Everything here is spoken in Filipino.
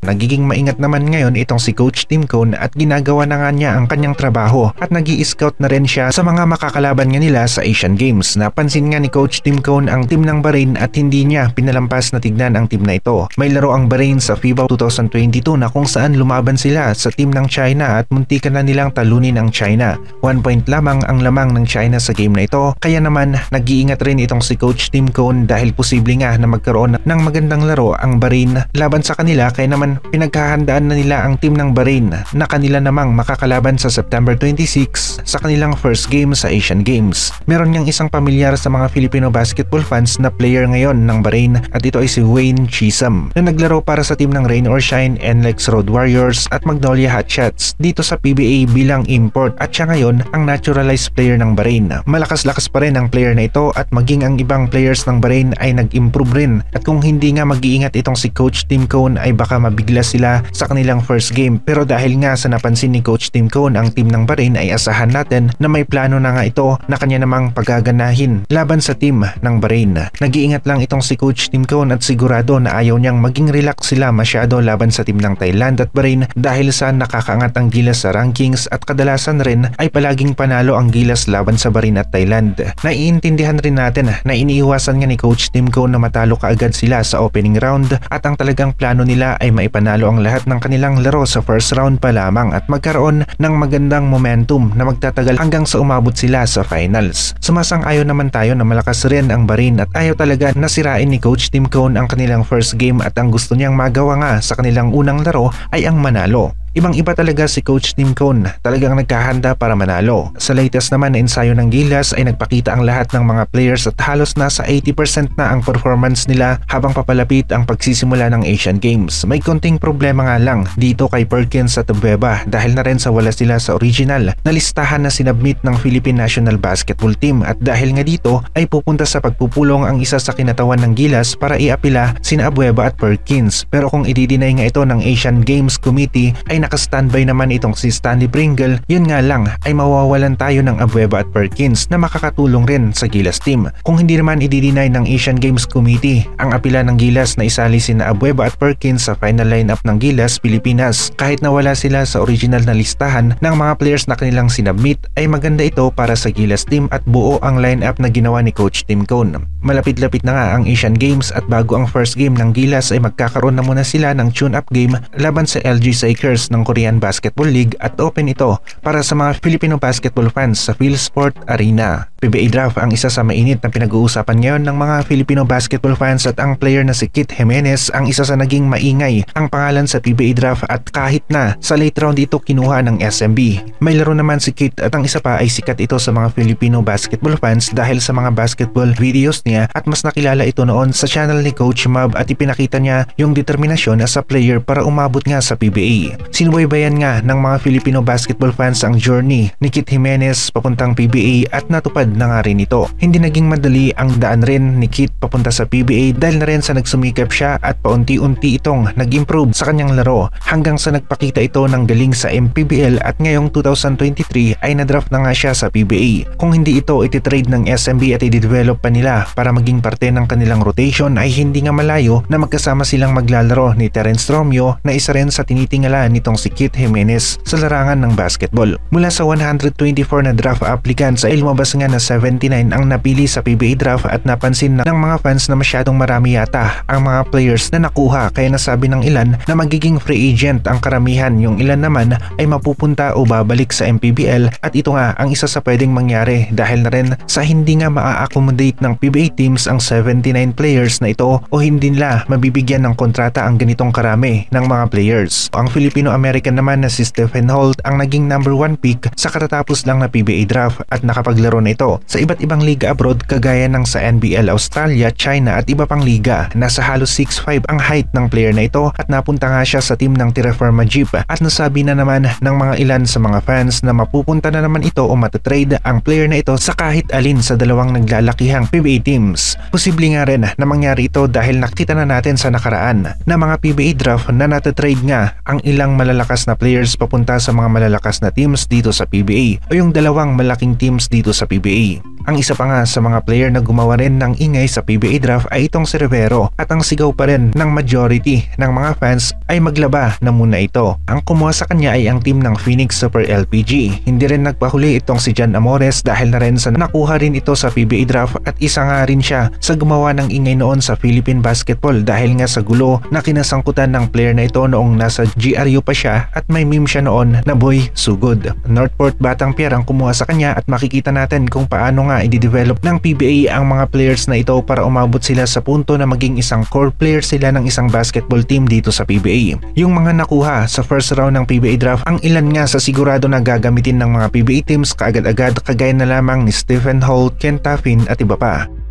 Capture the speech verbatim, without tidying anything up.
Nagiging maingat naman ngayon itong si Coach Tim Cone at ginagawa na nga niya ang kanyang trabaho at nag-i-scout na rin siya sa mga makakalaban nga nila sa Asian Games. Napansin nga ni Coach Tim Cone ang team ng Bahrain at hindi niya pinalampas na tignan ang team na ito. May laro ang Bahrain sa FIBA twenty twenty-two na kung saan lumaban sila sa team ng China at muntikan na nilang talunin ang China. One point lamang ang lamang ng China sa game na ito, kaya naman nag-iingat rin itong si Coach Tim Cone dahil posible nga na magkaroon ng magandang laro ang Bahrain laban sa kanila, kaya naman pinaghahandaan na nila ang team ng Bahrain na kanila namang makakalaban sa September twenty-six sa kanilang first game sa Asian Games. Meron niyang isang pamilyar sa mga Filipino basketball fans na player ngayon ng Bahrain at ito ay si Wayne Chisholm na naglaro para sa team ng Rain or Shine, N L E X Road Warriors at Magnolia Hotshots dito sa P B A bilang import at siya ngayon ang naturalized player ng Bahrain. Malakas-lakas pa rin ang player na ito at maging ang ibang players ng Bahrain ay nag-improve rin at kung hindi nga mag-iingat itong si Coach Tim Cone ay baka mabigla sila sa kanilang first game, pero dahil nga sa napansin ni Coach Tim Cone ang team ng Bahrain ay asahan natin na may plano na nga ito na kanya namang pagaganahin laban sa team ng Bahrain. Nag-iingat lang itong si Coach Tim Cone at sigurado na ayaw niyang maging relax sila masyado laban sa team ng Thailand at Bahrain dahil sa nakakaangat ang Gilas sa rankings at kadalasan rin ay palaging panalo ang Gilas laban sa Bahrain at Thailand. Naiintindihan rin natin na iniiwasan nga ni Coach Tim Cone na matalo kaagad sila sa opening round at ang talagang plano nila ay maipanalo ang lahat ng kanilang laro sa first round pa lamang at magkaroon ng magandang momentum na magtatagal hanggang sa umabot sila sa finals. Sumasang-ayon naman tayo na malakas rin ang Bahrain at ayaw talaga nasirain ni Coach Tim Cone ang kanilang first game at ang gusto niyang magawa nga sa kanilang unang laro ay ang manalo. Ibang iba talaga si Coach Tim Cone, talagang nagkahanda para manalo. Sa latest naman na ensayo ng Gilas ay nagpakita ang lahat ng mga players at halos nasa eighty percent na ang performance nila habang papalapit ang pagsisimula ng Asian Games. May konting problema nga lang dito kay Perkins at Abueva dahil na rin sa wala sila sa original na listahan na sinubmit ng Philippine National Basketball Team at dahil nga dito ay pupunta sa pagpupulong ang isa sa kinatawan ng Gilas para iapila sina Abueva at Perkins. Pero kung i-deny nga ito ng Asian Games Committee ay naka-standby naman itong si Stanley Pringle, yun nga lang ay mawawalan tayo ng Abueva at Perkins na makakatulong rin sa Gilas team. Kung hindi naman i-deny ng Asian Games Committee ang apila ng Gilas na isali sina Abueva at Perkins sa final lineup ng Gilas Pilipinas, kahit nawala sila sa original na listahan ng mga players na kanilang sinubmit, ay maganda ito para sa Gilas team at buo ang lineup na ginawa ni Coach Tim Cone. Malapit-lapit na nga ang Asian Games at bago ang first game ng Gilas ay magkakaroon na muna sila ng tune-up game laban sa L G Sakers ng Korean Basketball League at open ito para sa mga Filipino basketball fans sa PhilSport Arena. P B A Draft ang isa sa mainit na pinag-uusapan ngayon ng mga Filipino basketball fans at ang player na si Kit Jimenez ang isa sa naging maingay ang pangalan sa P B A Draft at kahit na sa late round ito kinuha ng S M B. May laro naman si Kit at ang isa pa ay sikat ito sa mga Filipino basketball fans dahil sa mga basketball videos niya at mas nakilala ito noon sa channel ni Coach Mab at ipinakita niya yung determinasyon as a player para umabot nga sa P B A. Sinubaybayan nga ng mga Filipino basketball fans ang journey ni Kit Jimenez papuntang P B A at natupad na nga rin ito. Hindi naging madali ang daan rin ni Kit papunta sa P B A dahil na rin sa nagsumikap siya at paunti-unti itong nag-improve sa kanyang laro hanggang sa nagpakita ito ng galing sa M P B L at ngayong two thousand twenty-three ay nadraft na nga siya sa P B A. Kung hindi ito ititrade ng S M B at i-develop pa nila para maging parte ng kanilang rotation ay hindi nga malayo na magkasama silang maglalaro ni Terence Romeo na isa rin sa tinitingala nitong si Kit Jimenez sa larangan ng basketball. Mula sa one hundred twenty-four na draft applicants ay lumabas nga na seventy-nine ang napili sa P B A Draft at napansin na ng mga fans na masyadong marami yata ang mga players na nakuha kaya nasabi ng ilan na magiging free agent ang karamihan, yung ilan naman ay mapupunta o babalik sa M P B L at ito nga ang isa sa pwedeng mangyari dahil na rin sa hindi nga maa-accommodate ng P B A teams ang seventy-nine players na ito o hindi nila mabibigyan ng kontrata ang ganitong karami ng mga players. Ang Filipino-American naman na si Stephen Holt ang naging number one pick sa katatapos lang na P B A Draft at nakapaglaro na ito sa iba't ibang liga abroad kagaya ng sa N B L Australia, China at iba pang liga. Nasa halos six five ang height ng player na ito at napunta nga siya sa team ng Terraforma Jeep at nasabi na naman ng mga ilan sa mga fans na mapupunta na naman ito o matatrade ang player na ito sa kahit alin sa dalawang naglalakihang P B A teams. Posible nga rin na mangyari ito dahil nakita na natin sa nakaraan na mga P B A Draft na natatrade nga ang ilang malalakas na players papunta sa mga malalakas na teams dito sa P B A o yung dalawang malaking teams dito sa P B A. Ang isa pa nga sa mga player na gumawa rin ng ingay sa P B A draft ay itong si Rivero at ang sigaw pa rin ng majority ng mga fans ay maglaba na muna ito. Ang kumuha sa kanya ay ang team ng Phoenix Super L P G. Hindi rin nagpahuli itong si John Amores dahil na rin sa nakuha rin ito sa P B A draft at isa nga rin siya sa gumawa ng ingay noon sa Philippine Basketball dahil nga sa gulo na kinasangkutan ng player na ito noong nasa G R U pa siya at may meme siya noon na Boy Sugod. Northport Batang Pier ang kumuha sa kanya at makikita natin kung paano nga i-develop ng P B A ang mga players na ito para umabot sila sa punto na maging isang core player sila ng isang basketball team dito sa P B A. Yung mga nakuha sa first round ng P B A draft, ang ilan nga sa sigurado na gagamitin ng mga P B A teams kaagad-agad kagaya na lamang ni Stephen Holt, Ken Taffin at iba pa.